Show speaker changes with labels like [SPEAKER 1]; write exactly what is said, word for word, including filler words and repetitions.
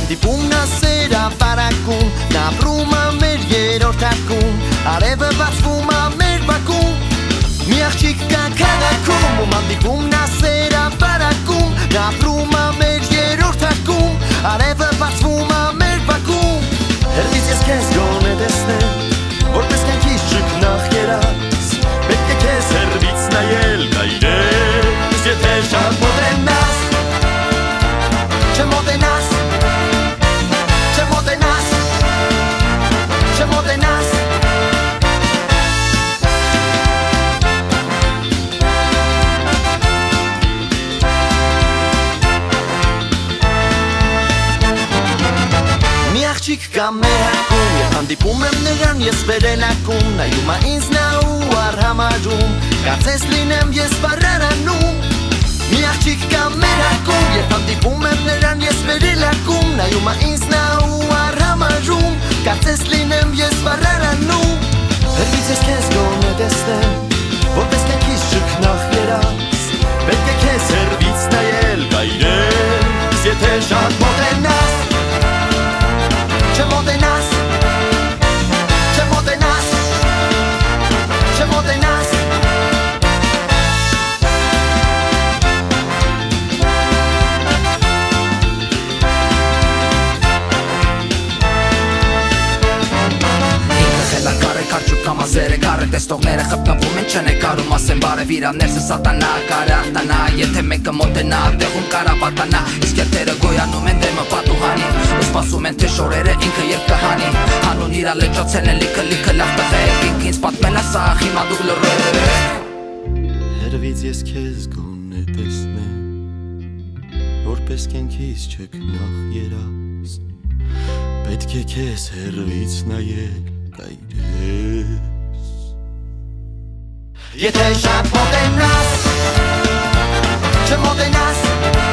[SPEAKER 1] Հանդիպումն ասերա բարակում, նա ապրում է մեր երրորդ հարկում, արևը բացվում է մեր բակում, մի աղջիկ կա քաղաքում, ում հանդիպումն ասերա բարակում, նա ապրում է մեր երրորդ հարկում, արևը բացվում է մեր բակում, հեռվից ես քեզ գոնե տեսնեմ, որպես կյանքիս ճգնախ երաս, պետք է քեզ հեռվից նայել գայրես, եթե շատ մոտենաս, չմոտենաս, չմոտենաս, չմոտենաս Մի աղջիկ կա մեր հարկում, երբ հանդիպում եմ նրան ես վերելակում, նայում է ինձ նա ու արհամարում, կարծես լինեմ ես վառարանում Մի աղջիկ կա մեր հարկում, երբ հանդիպում եմ նրան ես վերելակում, նայում է ինձ նա ու արհամարում, կարծես լինեմ ես վառարանում Հեռվից ես քեզ գոնե տեսնեմ, որպես կյանքիս ճգնախ երաս, պետք է քեզ հեռվից նայել գայրես, եթե շատ մոտենաս Չմոտենաս, չմոտենաս, չմոտենաս
[SPEAKER 2] Կամազերը կարը տեստողները խպնվում են չեն է կարում ասեն բարև իրան ներսը սատանա կարը արտանա եթե մեկը մոտենա տեղում կարա պատանա իսկ երթերը գոյանում են դեմը պատուհանի ու սպասում են թե շորերը ինքը երբ կհանի հանուն իրա լճացել են լիքը լիքը լավ տղեր ինք ինձ պատմել ասա հիմա դուք լռեք
[SPEAKER 1] Հեռվից ես քեզ գոնե տեսնեմ որպես կյանքիս ճգնախ երաս պետք է քեզ հեռվից նայել գայրես Եթե շատ մոտենաս, չմոտենաս